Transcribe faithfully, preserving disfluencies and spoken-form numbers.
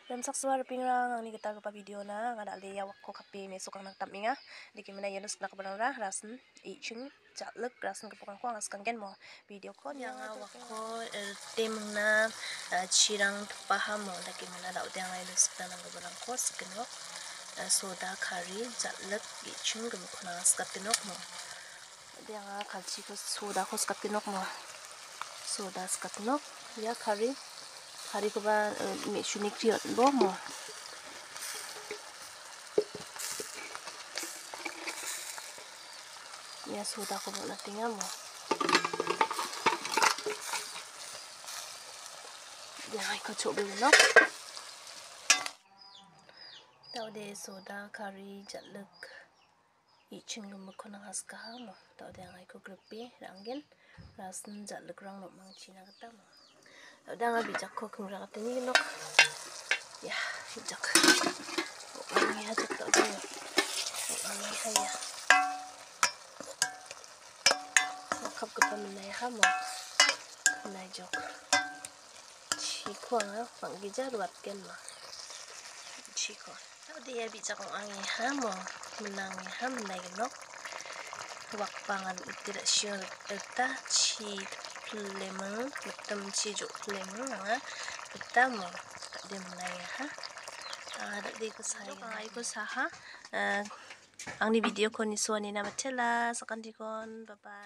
Dan saksuar pingrang ang ni kita pa video na nga dali yawak ko kape may sukang nagtaminga di kimina yanus na kabarara rasen iching jatlek rasen kapukang ko ngas kanggen mo video ko nya nga wako tim na chirang paham mo da kimina da udang ay lus na ng kabarang ko skenok soda kari jatlek iching kapukang ngas kapinok mo dia nga kalchi ko soda ko kapinok mo soda kapinok ya kari hari ko ba may sunik riot bo mo ya sudah ko na tingnan mo ya ay ko chobe no tao de soda kari jatlek iching mo ko na haska mo tao de ay ko grupi ranggen rasen jatlek rang no mang china kata mo udah nggak bijak kok ngerak ini nok ya bijak ini aja tak tahu ini saya makap ke pemenai kamu pemenai jok ciko nggak panggil ruat ken mah ciko tahu dia bijak orang ini kamu menangi kamu menai nok wak pangan tidak sure eta ci lemon hitam cijuk lemon nga kita mo tak dia menaya ha ada di ko saya ay ko saha ang ni video ko ni suani na matela sa kandikon bye bye.